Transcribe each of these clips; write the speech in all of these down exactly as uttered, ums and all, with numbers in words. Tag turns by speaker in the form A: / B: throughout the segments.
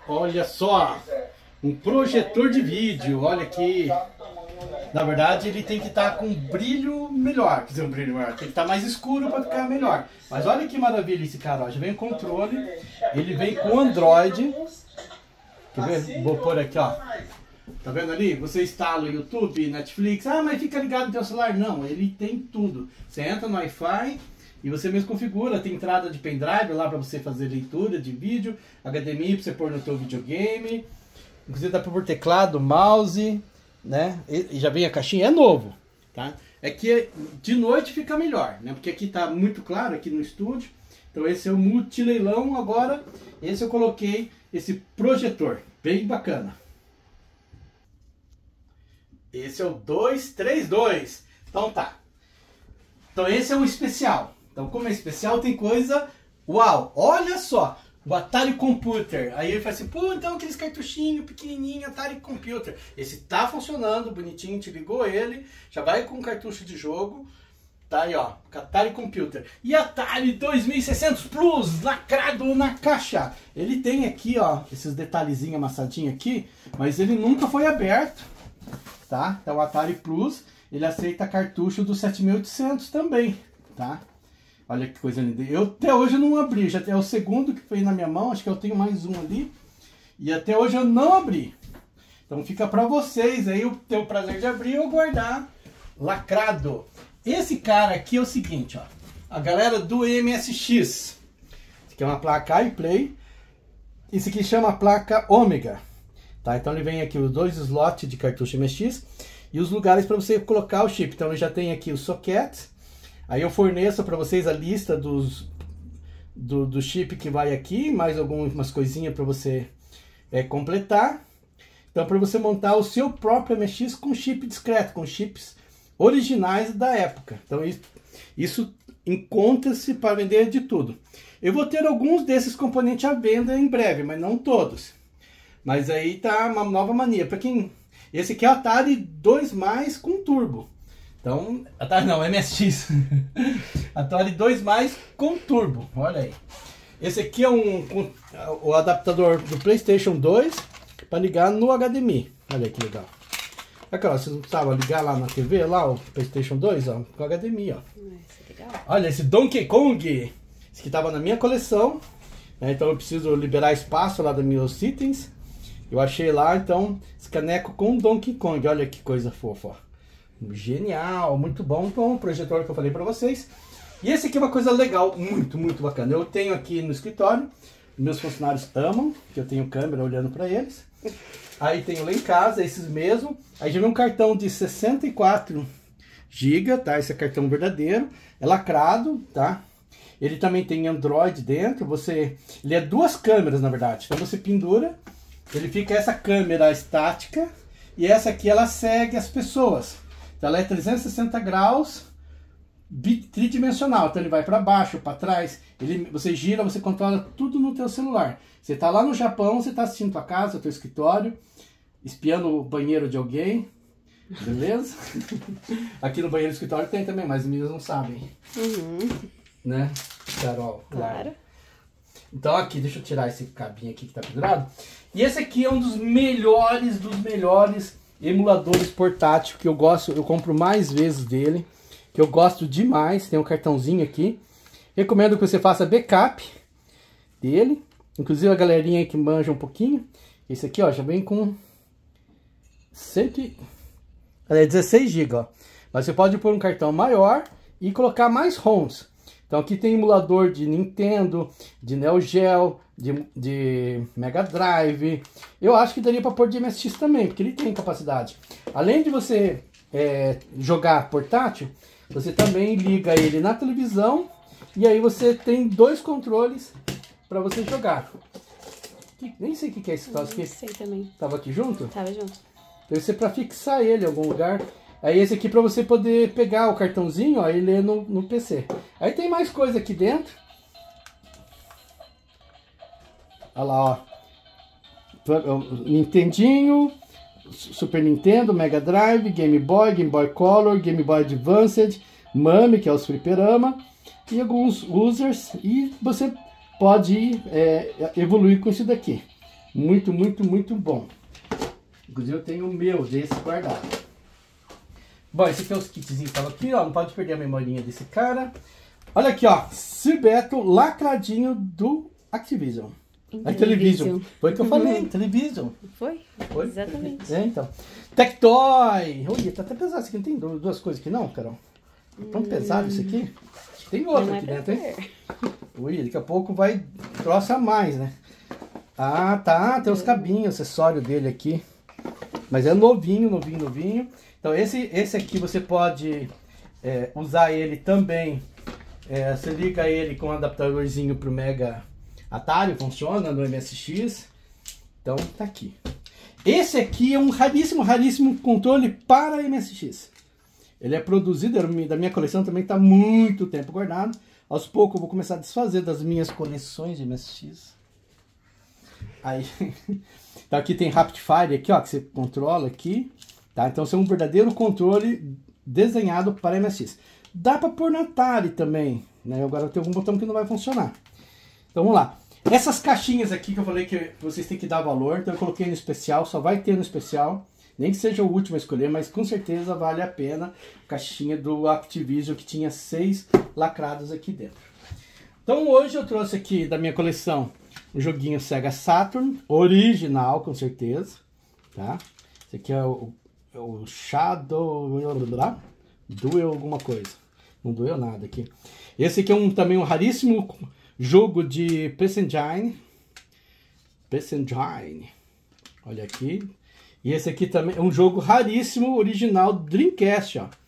A: Olha só, um projetor de vídeo, olha aqui. Na verdade ele tem que estar com brilho melhor, quer dizer, um brilho melhor, tem que estar mais escuro para ficar melhor. Mas olha que maravilha esse cara, ó. Já vem o controle, ele vem com Android. Quer ver? Vou pôr aqui, ó. Tá vendo ali? Você instala o YouTube, Netflix, ah, mas fica ligado no teu celular. Não, ele tem tudo. Você entra no Wi-Fi e você mesmo configura, tem entrada de pendrive lá para você fazer leitura de vídeo, H D M I para você pôr no teu videogame, inclusive dá para pôr teclado, mouse, né? E já vem a caixinha, é novo, tá? É que de noite fica melhor, né? Porque aqui tá muito claro, aqui no estúdio. Então esse é o multileilão agora, esse eu coloquei esse projetor, bem bacana. Esse é o dois três dois. Então tá. Então esse é o especial. Então como é especial tem coisa... Uau! Olha só! O Atari Computer. Aí ele fala assim, pô, então aqueles cartuchinhos pequenininho, Atari Computer. Esse tá funcionando, bonitinho, te ligou ele. Já vai com cartucho de jogo. Tá aí, ó. Atari Computer. E Atari dois mil e seiscentos Plus, lacrado na caixa. Ele tem aqui, ó, esses detalhezinhos amassadinhos aqui. Mas ele nunca foi aberto. Tá? Então o Atari Plus, ele aceita cartucho do sete mil e oitocentos também, tá? Olha que coisa linda. Eu até hoje não abri, já é o segundo que foi na minha mão, acho que eu tenho mais um ali. E até hoje eu não abri. Então fica para vocês aí, eu tenho o prazer de abrir ou guardar lacrado. Esse cara aqui é o seguinte, ó. A galera do M S X. Esse aqui é uma placa iPlay. Esse aqui chama placa Ômega. Tá, então ele vem aqui os dois slots de cartucho M S X e os lugares para você colocar o chip. Então ele já tem aqui o socket. Aí eu forneço para vocês a lista dos do, do chip que vai aqui, mais algumas coisinhas para você é, completar. Então para você montar o seu próprio M S X com chip discreto, com chips originais da época. Então isso, isso encontra-se para vender de tudo. Eu vou ter alguns desses componentes à venda em breve, mas não todos. Mas aí tá uma nova mania. Para quem... Esse aqui é o Atari dois mais com turbo. Então, Atari não, M S X. Atari dois mais com turbo. Olha aí. Esse aqui é um, um o adaptador do PlayStation dois para ligar no H D M I. Olha que legal. Aqui, ó, vocês não precisavam ligar lá na T V, lá o PlayStation dois, ó, com H D M I, ó. Olha esse Donkey Kong. Esse que estava na minha coleção. Né? Então eu preciso liberar espaço lá dos meus itens. Eu achei lá, então, esse caneco com Donkey Kong. Olha que coisa fofa, ó. Genial, muito bom. Com o projetor que eu falei pra vocês. E esse aqui é uma coisa legal, muito, muito bacana. Eu tenho aqui no escritório. Meus funcionários amam, que eu tenho câmera olhando pra eles. Aí tenho lá em casa, esses mesmo. Aí já vem um cartão de sessenta e quatro gigas, tá? Esse é cartão verdadeiro. É lacrado, tá? Ele também tem Android dentro. Você... Ele é duas câmeras, na verdade. Então você pendura... Ele fica essa câmera estática e essa aqui ela segue as pessoas. Então ela é trezentos e sessenta graus, tridimensional. Então ele vai para baixo, para trás. Ele, você gira, você controla tudo no teu celular. Você está lá no Japão, você está assistindo tua casa, teu escritório, espiando o banheiro de alguém, beleza? Aqui no banheiro do escritório tem também, mas as meninas não sabem. Uhum. Né, Carol?
B: Claro.
A: Então aqui, deixa eu tirar esse cabinho aqui que tá pendurado. E esse aqui é um dos melhores, dos melhores emuladores portátil que eu gosto, eu compro mais vezes dele, que eu gosto demais. Tem um cartãozinho aqui. Recomendo que você faça backup dele. Inclusive a galerinha aí que manja um pouquinho. Esse aqui, ó, já vem com cem... é dezesseis gigas, ó. Mas você pode pôr um cartão maior e colocar mais ROMs. Então aqui tem emulador de Nintendo, de Neo Geo, de, de Mega Drive. Eu acho que daria para pôr de M S X também, porque ele tem capacidade. Além de você é, jogar portátil, você também liga ele na televisão e aí você tem dois controles para você jogar. Nem sei o que é esse troço aqui.
B: Não sei também.
A: Tava aqui junto?
B: Tava junto.
A: Deve ser para fixar ele em algum lugar. Aí esse aqui para você poder pegar o cartãozinho, ó, e ler no, no P C. Aí tem mais coisa aqui dentro. Olha lá, ó. Nintendinho, Super Nintendo, Mega Drive, Game Boy, Game Boy Color, Game Boy Advanced, Mami, que é os fliperama, e alguns users. E você pode é, evoluir com isso daqui. Muito, muito, muito bom. Inclusive eu tenho o meu desse guardado. Bom, esse aqui é os kitzinhos que estavam aqui, ó. Não pode perder a memorinha desse cara. Olha aqui, ó. Cibeto lacradinho do Activision. A Television. Foi o que eu falei, Television.
B: Foi? Foi? Exatamente.
A: É, então. Tectoy. Olha, tá até pesado isso aqui. Não tem duas coisas aqui não, Carol? Tá tão hum. pesado isso aqui. Tem outro aqui dentro, hein? Ui, daqui a pouco vai troça mais, né? Ah, tá. Tem os cabinhos, acessório dele aqui. Mas é novinho, novinho, novinho. Então esse, esse aqui você pode é, usar ele também. É, você liga ele com um adaptadorzinho pro Mega Atari, funciona no M S X. Então tá aqui. Esse aqui é um raríssimo, raríssimo controle para M S X. Ele é produzido, da minha coleção também está muito tempo guardado. Aos poucos eu vou começar a desfazer das minhas coleções de M S X. Aí, então aqui tem Rapidfire aqui, ó, que você controla aqui, tá? Então, isso é um verdadeiro controle desenhado para M S X. Dá para pôr na Atari também, né? Agora tem algum botão que não vai funcionar. Então, vamos lá. Essas caixinhas aqui que eu falei que vocês têm que dar valor, então eu coloquei no especial, só vai ter no especial. Nem que seja o último a escolher, mas com certeza vale a pena. Caixinha do Activision que tinha seis lacrados aqui dentro. Então hoje eu trouxe aqui da minha coleção um joguinho Sega Saturn, original com certeza, tá? Esse aqui é o, é o Shadow Duel alguma coisa, não doeu nada aqui. Esse aqui é um, também um raríssimo jogo de P C Engine, P C Engine, olha aqui. E esse aqui também é um jogo raríssimo, original Dreamcast, ó.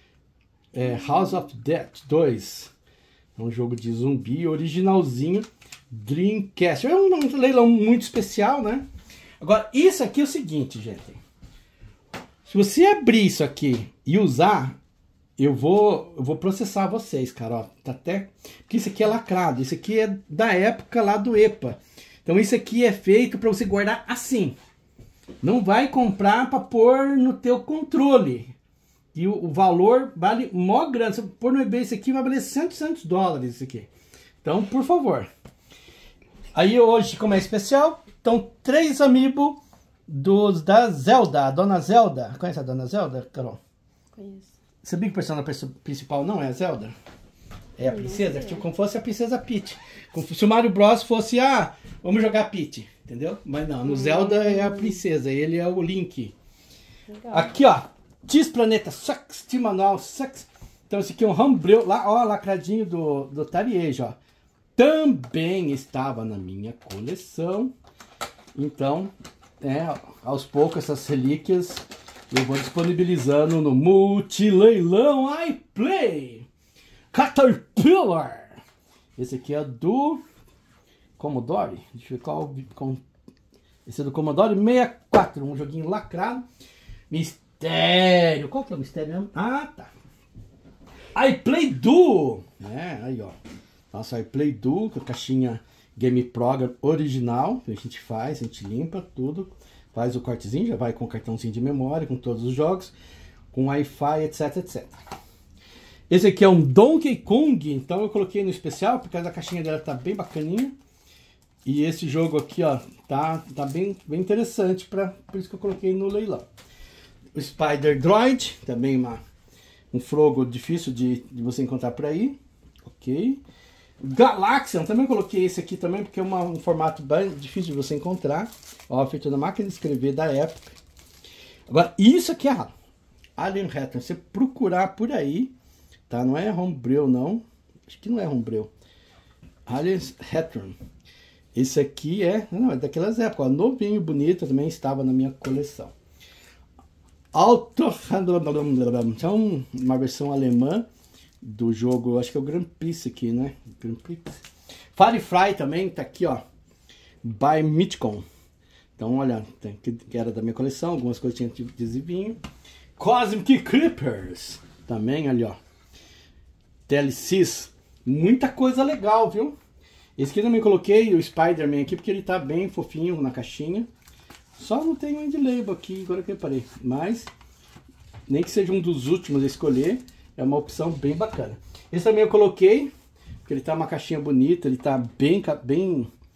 A: É House of Death dois. É um jogo de zumbi originalzinho Dreamcast. É um, um leilão muito especial, né? Agora, isso aqui é o seguinte, gente. Se você abrir isso aqui e usar, eu vou, eu vou processar vocês, cara. Ó, tá até... Porque isso aqui é lacrado. Isso aqui é da época lá do EPA. Então isso aqui é feito para você guardar assim. Não vai comprar para pôr no teu controle. E o, o valor vale mó grande. Se eu pôr no eBay, isso aqui vai valer cem dólares. Isso aqui. Então, por favor. Aí hoje, como é especial, estão três amiibo dos da Zelda. A Dona Zelda. Conhece a Dona Zelda, Carol?
B: Conheço.
A: Sabia que o personagem principal não é a Zelda? É a princesa? Tipo, como fosse a princesa Peach. Como se o Mario Bros fosse, ah, vamos jogar Peach. Entendeu? Mas não, no hum. Zelda é a princesa, ele é o Link. Legal. Aqui, ó, X Planeta Sucks, Team Manual Sucks. Então esse aqui é um Homebrew, lá, ó, lacradinho do, do Tariejo, ó. Também estava na minha coleção. Então, é, aos poucos essas relíquias eu vou disponibilizando no Multileilão iPlay. Caterpillar. Esse aqui é do Commodore, deixa eu ver qual, com, esse é do Commodore sessenta e quatro, um joguinho lacrado. Mistério, qual que é o mistério mesmo? Ah, tá. iPlay Duo, é, aí ó, nossa iPlay Duo, com a caixinha Game Program original, que a gente faz, a gente limpa tudo, faz o cortezinho, já vai com o cartãozinho de memória, com todos os jogos, com Wi-Fi, etc, etcétera. Esse aqui é um Donkey Kong, então eu coloquei no especial, porque a caixinha dela tá bem bacaninha. E esse jogo aqui, ó, tá, tá bem, bem interessante, pra, por isso que eu coloquei no leilão. O Spider Droid, também uma, um Frogo difícil de, de você encontrar por aí. Ok. Galaxian, também coloquei esse aqui também, porque é uma, um formato bem difícil de você encontrar. Ó, feito na máquina de escrever da época. Agora, isso aqui é raro. Alien Return, você procurar por aí, tá? Não é Homebrew, não. Acho que não é Homebrew. Alien Return. Esse aqui é, não, é daquelas épocas, ó, novinho, bonito, também estava na minha coleção. Auto, então, uma versão alemã do jogo, acho que é o Grand Prix aqui, né? Grand Prix. Firefly também, tá aqui, ó, by Mitcom. Então, olha, que era da minha coleção, algumas coisas tinham de adesivinho. Cosmic Creepers, também, ali, ó. T L Cs, muita coisa legal, viu? Esse aqui eu também coloquei o Spider-Man aqui, porque ele tá bem fofinho na caixinha. Só não tem o End Label aqui, agora que eu reparei. Mas, nem que seja um dos últimos a escolher, é uma opção bem bacana. Esse também eu coloquei, porque ele tá uma caixinha bonita, ele tá bem, bem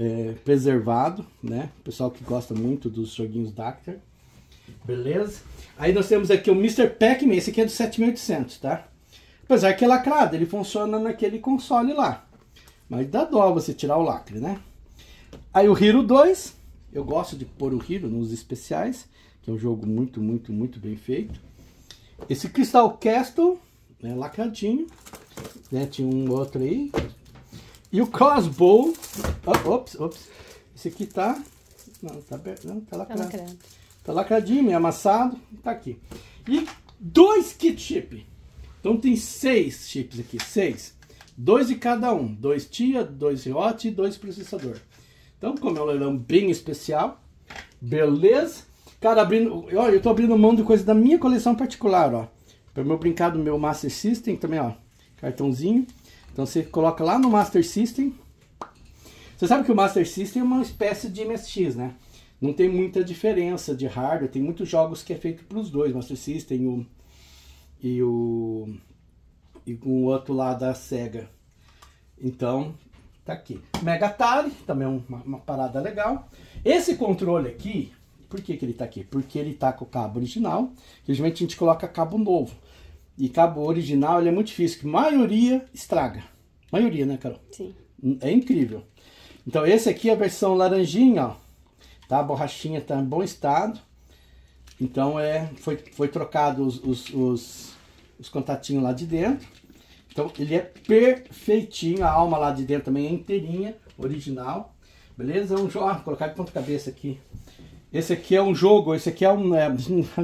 A: é, preservado, né? O pessoal que gosta muito dos joguinhos Dactar. Beleza? Aí nós temos aqui o mister Pac-Man, esse aqui é do sete mil e oitocentos, tá? Apesar que é lacrado, ele funciona naquele console lá. Mas dá dó você tirar o lacre, né? Aí o Hero dois, eu gosto de pôr o Hero nos especiais, que é um jogo muito, muito, muito bem feito. Esse Crystal Castle, né, lacradinho, né? Tinha um outro aí. E o Crossbow, oh, ops, ops, esse aqui tá, não, tá aberto, não, tá lacrado. Tá lacrado. Tá lacradinho, meio amassado, tá aqui. E dois kit chip. Então tem seis chips aqui, seis. Dois de cada um, dois T I A, dois R O T e dois processador. Então, como é um leilão bem especial, beleza? Cara, abrindo, ó, eu tô abrindo mão de coisa da minha coleção particular, ó. Para o meu brincar do meu Master System também, ó, cartãozinho. Então você coloca lá no Master System. Você sabe que o Master System é uma espécie de M S X, né? Não tem muita diferença de hardware, tem muitos jogos que é feito para os dois, Master System o, e o e com o outro lá da Sega. Então, tá aqui. Mega Atari, também é uma, uma parada legal. Esse controle aqui, por que que ele tá aqui? Porque ele tá com o cabo original, que geralmente a gente coloca cabo novo. E cabo original, ele é muito difícil, que a maioria estraga. Maioria, né, Carol?
B: Sim.
A: É incrível. Então, esse aqui é a versão laranjinha, ó. Tá? A borrachinha tá em bom estado. Então é, foi, foi trocado os, os, os, os contatinhos lá de dentro. Então ele é perfeitinho. A alma lá de dentro também é inteirinha, original. Beleza? Um jogo. Ah, vou colocar de ponta cabeça aqui. Esse aqui é um jogo. Esse aqui é um. É,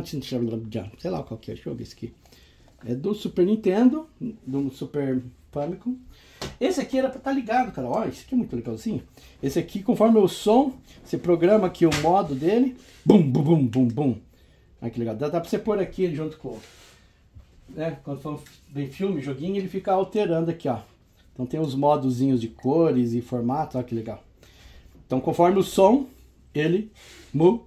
A: sei lá qual que é o jogo esse aqui. É do Super Nintendo. Do Super Famicom. Esse aqui era para estar ligado, cara. Olha, esse aqui é muito legalzinho. Esse aqui, conforme o som, você programa aqui o modo dele. Bum, bum, bum, bum, bum. Olha que legal. Dá, dá para você pôr aqui junto com... Né? Quando for bem filme, joguinho, ele fica alterando aqui, ó. Então tem os modozinhos de cores e formato. Olha que legal. Então, conforme o som, ele muda.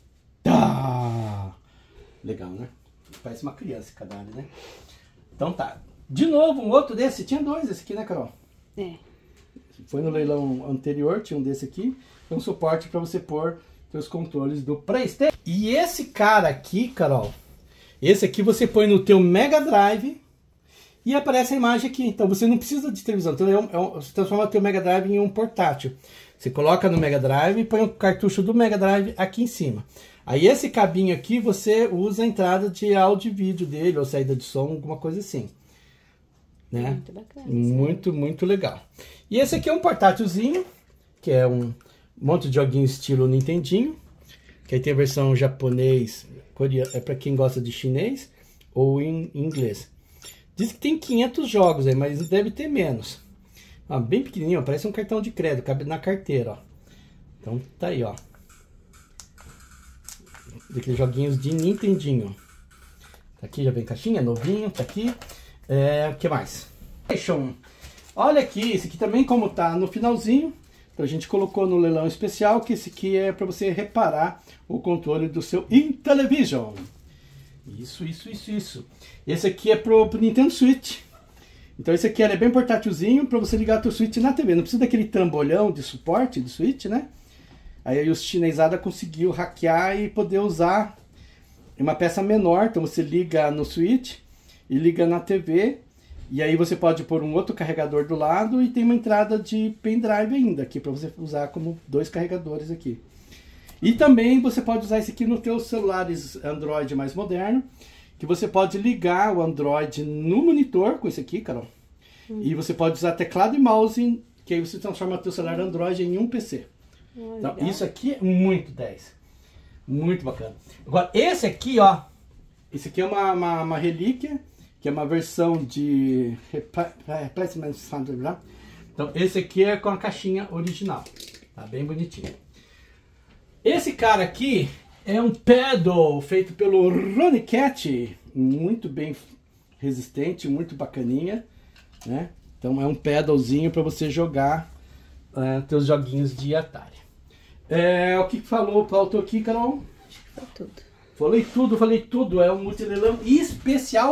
A: Legal, né? Parece uma criança cada área, né? Então tá. De novo, um outro desse. Tinha dois esse aqui, né, Carol?
B: É.
A: Foi no leilão anterior, tinha um desse aqui. É um suporte para você pôr seus controles do PlayStation. E esse cara aqui, Carol, esse aqui você põe no teu Mega Drive e aparece a imagem aqui. Então você não precisa de televisão. Então é um, é um, você transforma o teu Mega Drive em um portátil. Você coloca no Mega Drive e põe o cartucho do Mega Drive aqui em cima. Aí esse cabinho aqui você usa a entrada de áudio e vídeo dele, ou saída de som, alguma coisa assim. Né? Muito bacana. Muito, muito legal. E esse aqui é um portátilzinho, que é um monte de joguinho estilo Nintendinho, que aí tem a versão japonês, coreano, é para quem gosta de chinês, ou em inglês. Diz que tem quinhentos jogos aí, mas deve ter menos. Ó, bem pequenininho, ó, parece um cartão de crédito, cabe na carteira, ó. Então tá aí, ó. Daqueles joguinhos de Nintendinho. Tá aqui, já vem caixinha, novinho, tá aqui. É, o que mais? Olha aqui, esse aqui também, como tá no finalzinho, então a gente colocou no leilão especial, que esse aqui é para você reparar o controle do seu Intellivision. Isso, isso, isso, isso. Esse aqui é pro, pro Nintendo Switch. Então esse aqui é bem portátilzinho para você ligar o teu Switch na T V. Não precisa daquele trambolhão de suporte do Switch, né? Aí os chinesada conseguiu hackear e poder usar uma peça menor. Então você liga no Switch e liga na T V, e aí você pode pôr um outro carregador do lado e tem uma entrada de pendrive ainda aqui para você usar como dois carregadores aqui. E também você pode usar esse aqui nos teus celulares Android mais moderno, que você pode ligar o Android no monitor com esse aqui, Carol. Hum. E você pode usar teclado e mouse, que aí você transforma o teu celular Android em um P C. Oh, então, isso aqui é muito dez. Muito bacana. Agora, esse aqui, ó, esse aqui é uma, uma, uma relíquia, que é uma versão de replacement standard. Então esse aqui é com a caixinha original, tá bem bonitinho. Esse cara aqui é um pedal feito pelo Ronnie Cat, muito bem resistente, muito bacaninha, né? Então é um pedalzinho para você jogar uh, teus joguinhos de Atari. É, o que falou, faltou aqui, Carol?
B: Acho que foi tudo.
A: Falei tudo, falei tudo. É um multileilão especial.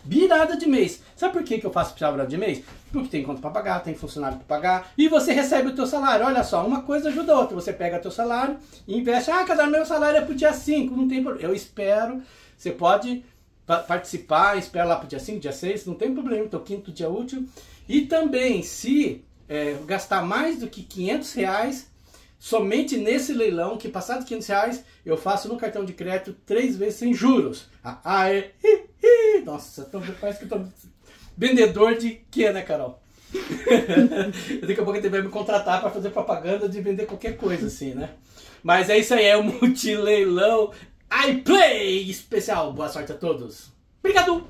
A: virada de mês. Sabe por que que eu faço especial virada de mês? Porque tem conta para pagar, tem funcionário para pagar e você recebe o teu salário. Olha só, uma coisa ajuda a outra. Você pega o teu salário e investe. Ah, cada meu salário é pro dia cinco, não tem problema. Eu espero, você pode participar, espera lá pro dia cinco, dia seis, não tem problema, então quinto dia útil. E também, se é, gastar mais do que quinhentos reais, somente nesse leilão, que passado quinhentos reais, eu faço no cartão de crédito três vezes sem juros. Ah, ah é, hi, hi. Nossa, tô, parece que eu tô vendedor de quê, né, Carol? Daqui a pouco ele vai me contratar para fazer propaganda de vender qualquer coisa assim, né? Mas é isso aí, é o multileilão iPlay especial. Boa sorte a todos. Obrigado!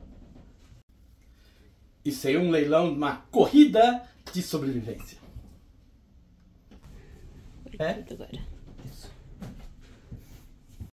A: Isso aí é um leilão, uma corrida de sobrevivência.
B: É? Agora.